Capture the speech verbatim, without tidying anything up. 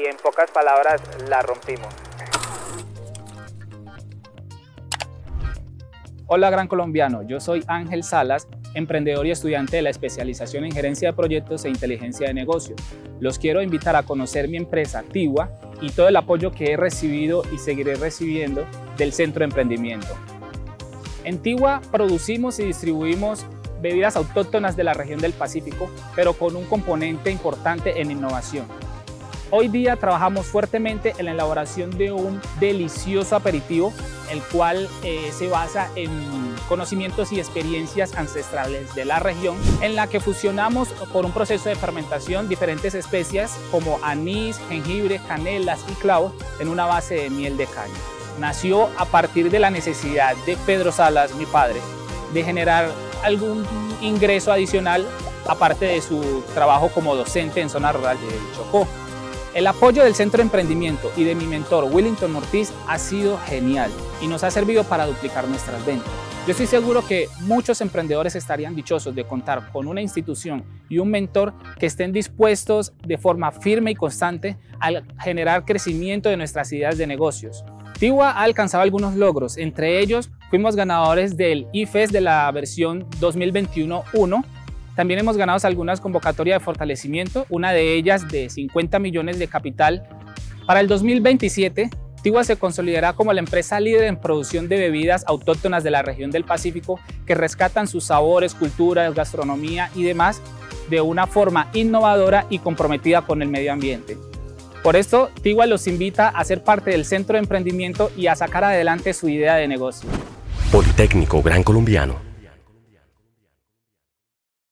en pocas palabras la rompimos. Hola Gran Colombiano, yo soy Ángel Salas, emprendedor y estudiante de la especialización en gerencia de proyectos e inteligencia de negocios. Los quiero invitar a conocer mi empresa Tiwa y todo el apoyo que he recibido y seguiré recibiendo del Centro de Emprendimiento. En Tiwa producimos y distribuimos bebidas autóctonas de la región del Pacífico, pero con un componente importante en innovación. Hoy día trabajamos fuertemente en la elaboración de un delicioso aperitivo, el cual eh, se basa en conocimientos y experiencias ancestrales de la región, en la que fusionamos por un proceso de fermentación diferentes especias como anís, jengibre, canelas y clavos en una base de miel de caña. Nació a partir de la necesidad de Pedro Salas, mi padre, de generar algún ingreso adicional aparte de su trabajo como docente en zona rural de Chocó. El apoyo del Centro de Emprendimiento y de mi mentor Willington Ortiz ha sido genial y nos ha servido para duplicar nuestras ventas. Yo estoy seguro que muchos emprendedores estarían dichosos de contar con una institución y un mentor que estén dispuestos de forma firme y constante a generar crecimiento de nuestras ideas de negocios. Tiwa ha alcanzado algunos logros, entre ellos fuimos ganadores del I F E S de la versión dos mil veintiuno uno. También hemos ganado algunas convocatorias de fortalecimiento, una de ellas de cincuenta millones de capital. Para el dos mil veintisiete, Tiwa se consolidará como la empresa líder en producción de bebidas autóctonas de la región del Pacífico que rescatan sus sabores, culturas, gastronomía y demás de una forma innovadora y comprometida con el medio ambiente. Por esto, Tiwa los invita a ser parte del Centro de Emprendimiento y a sacar adelante su idea de negocio. Politécnico Gran Colombiano.